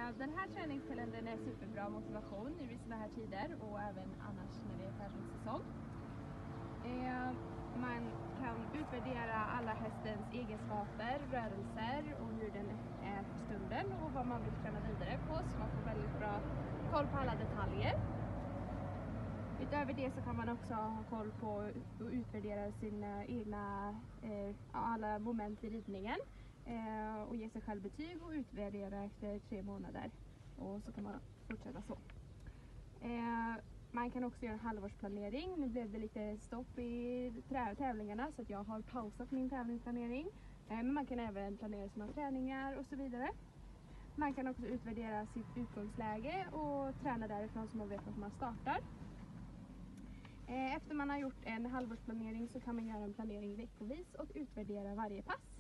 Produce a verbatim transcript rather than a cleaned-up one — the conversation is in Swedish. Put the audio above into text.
Eh, den här träningskalendern är superbra motivation nu i såna här tider och även annars när det är tävlingssäsong. Eh, man kan utvärdera alla hästens egenskaper, rörelser och hur den är för stunden och vad man vill träna vidare på, så man får väldigt bra koll på alla detaljer. Utöver det så kan man också ha koll på och utvärdera sina egna, eh, alla moment i ridningen eh, och ge sig själv betyg och utvärdera efter tre månader. Och så kan man fortsätta så. Eh, man kan också göra en halvårsplanering. Nu blev det lite stopp i tävlingarna så att jag har pausat min tävlingsplanering. Eh, men man kan även planera sina träningar och så vidare. Man kan också utvärdera sitt utgångsläge och träna därifrån så man vet att man startar. Efter man har gjort en halvårsplanering så kan man göra en planering veckovis och utvärdera varje pass.